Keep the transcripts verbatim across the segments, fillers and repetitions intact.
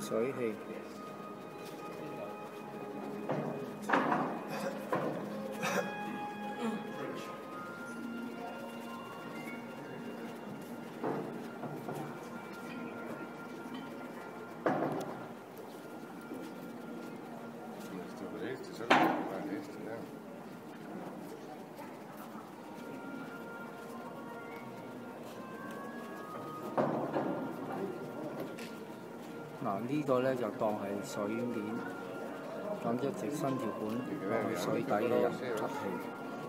水器。嗱，呢個咧就當係水面，咁一直伸條管落去水底嘅人吸氣。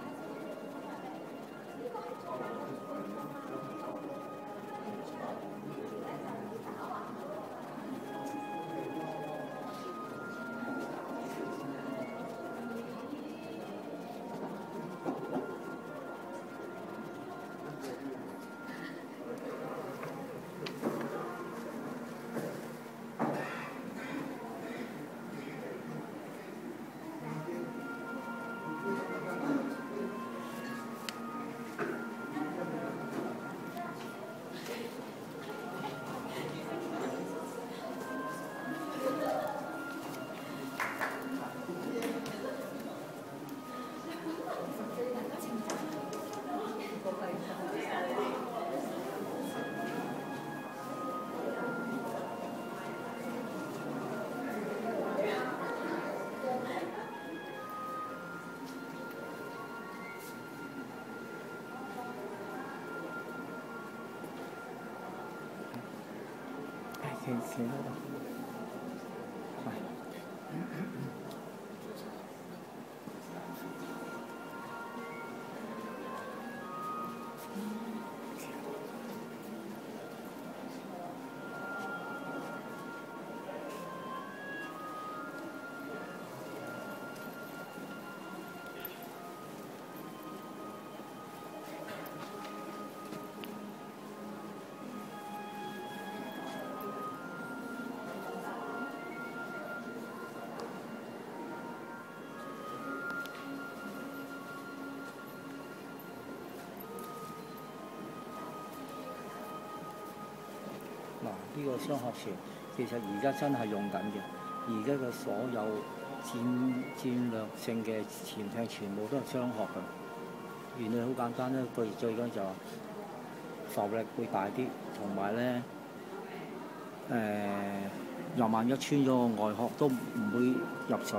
企企喺度，係。嗱，呢個雙殼船其實而家真係用緊嘅，而家嘅所有戰戰略性嘅潛艇全部都係雙殼嘅。原理好簡單咧，佢最緊就浮力會大啲，同埋咧誒，又萬一穿咗個外殼都唔會入水。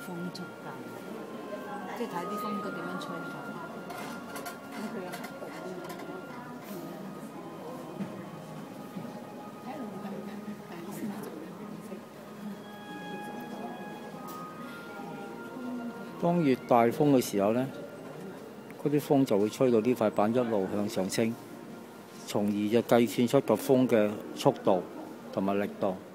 風速計，即係睇啲風佢點樣吹法。咁佢有度當越大風嘅時候呢，嗰啲風就會吹到呢塊板一路向上升，從而就計算出個風嘅速度同埋力度。